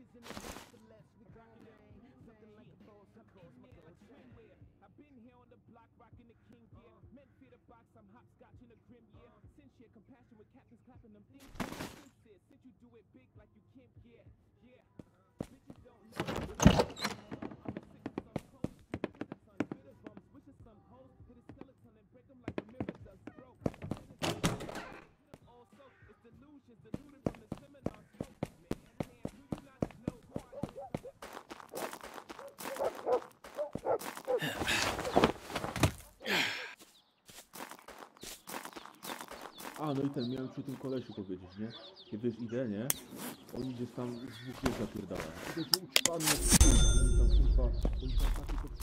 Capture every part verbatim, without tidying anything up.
I've been here on the block, rocking the king gear. Men fear the box, I'm hopscotch in a grim year. Sincere compassion with captains clapping them things. Sincere, since you do it big like you can't get. Yeah, bitches don't know. I'm sick of some clothes, bitter bums, wishes some hoes hit a skeleton and break them like a mirror does broke. Also, it's delusions, deluded from the seminar smoke. Man, man, do you not know who I am? A, no i ten, miałem przy tym kolesiu powiedzieć, nie? Nie wiesz, idę, nie? Oni gdzieś tam z dwóch jest zapierdala. To jest uczpany na kurwa, oni tam kurwa, oni tam takie to...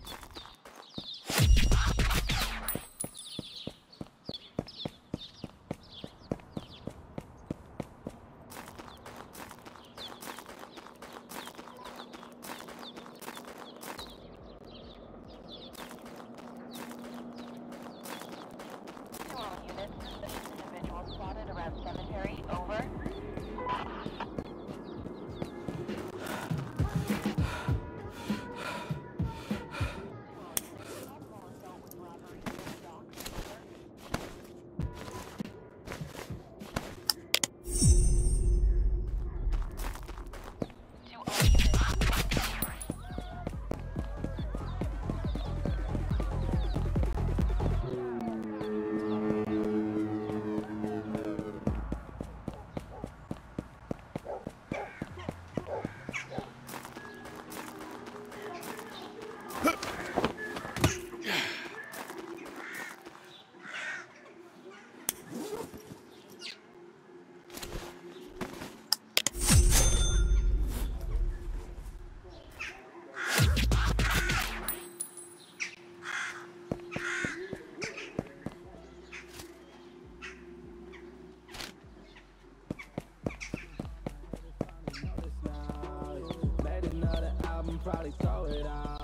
Probably throw it out.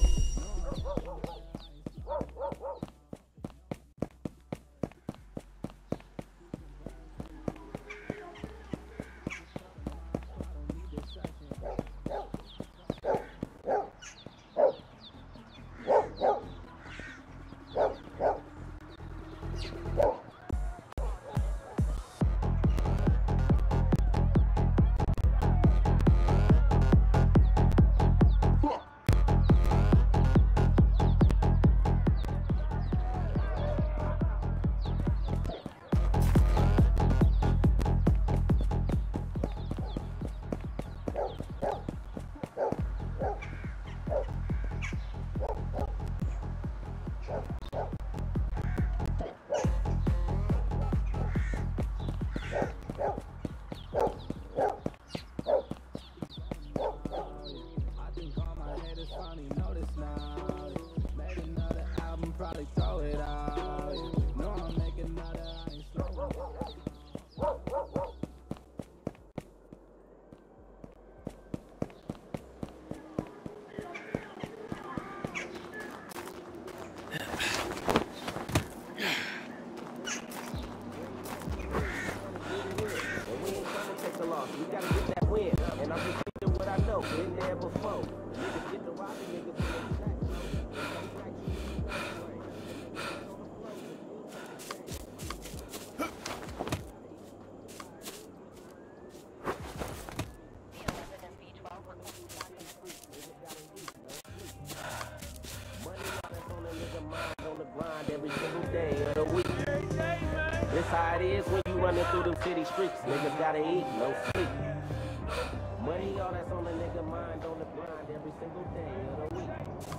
We gotta get that win, and I'm just thinking what I know. Been there before. Niggas get the robbing niggas in the track. Money that's on a nigga mind on the grind every single day of the week. This how it is when you running through them city streets. Niggas gotta eat, no sleep. Money, all that's on the nigga mind on the grind every single day of the week.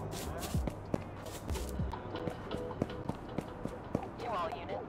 To all units,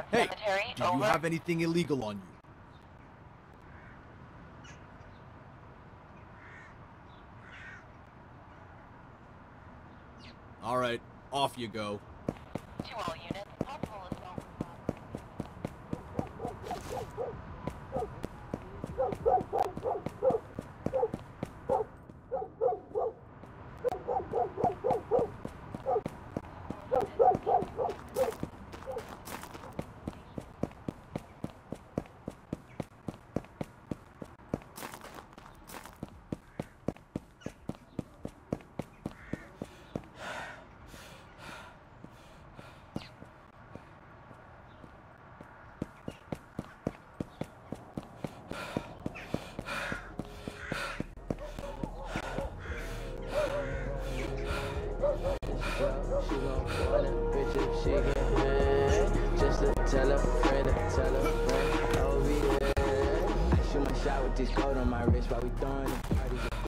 Hey, Cemetery, do you over. have anything illegal on you? All right, off you go. To all units, possible assault. Just to tell a friend, tell a friend, I'll be there. I shoot my shot with this coat on my wrist while we throwing the party.